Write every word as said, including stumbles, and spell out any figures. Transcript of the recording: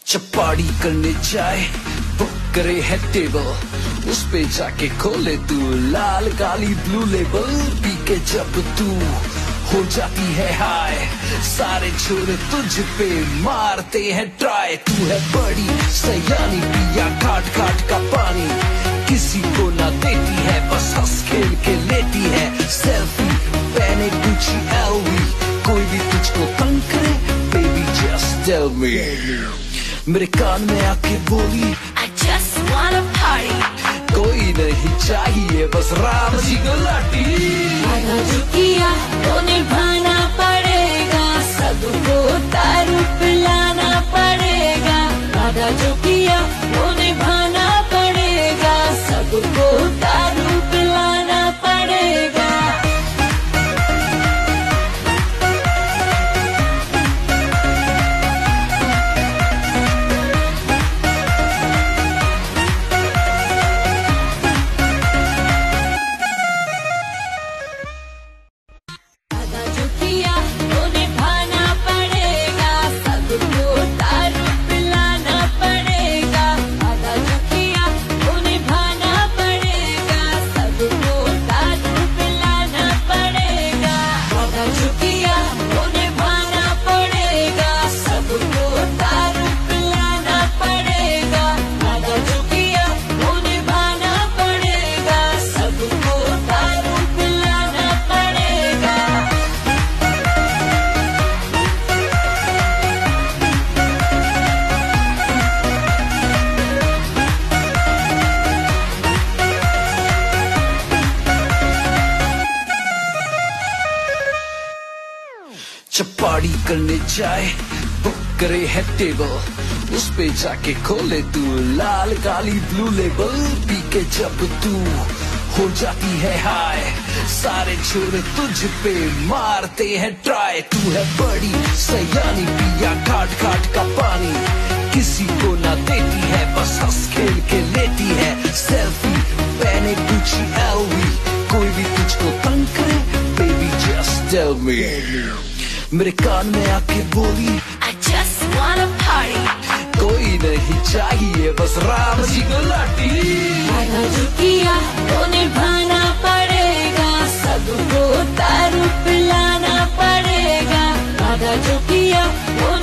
चपाड़ी करने जाए बुक करे है टेबल, उस पे जाके खोले तू लाल काली ब्लू लेबल। पी के जब तू हो जाती है हाय, सारे छोरे तुझ पे मारते हैं ट्राई। तू है बड़ी सयानी, पिया काट काट का पानी, किसी को ना देती है, बस हंस खेल के लेती है। सेल्फी पहने गुची एलवी, कोई भी तुझको तंग करे बेबी जस्ट टेल मी। मेरे कान में आके बोली I just wanna party, कोई नहीं चाहिए बस राम जी को लाटी। आधा जो किया वो निभाना पड़ेगा, सबको दारू पिलाना पड़ेगा। आधा जो किया वो निभाना पड़ेगा, सबको दारू पिलाना पड़ेगा। चपाड़ी करने जाए बुक करे है टेबल, उस पे जाके खोले तू लाल काली ब्लू लेबल। पी के जब तू हो जाती है हाय, सारे छोरे तुझ पे मारते हैं ट्राई। तू है बड़ी सयानी, पिया काट काट का पानी, किसी को ना देती है, बस हंस खेल के लेती है। सेल्फी पहने गुची एलवी, कोई भी तुझको तंग करे बेबी जस्ट टेल मी। मेरे कान में आके बोली I just wanna party, कोई नहीं चाहिए बस राम जी को लाटी। आधा जो किया वो निभाना पड़ेगा, सबको दारू पिलाना पड़ेगा। आधा जो किया वो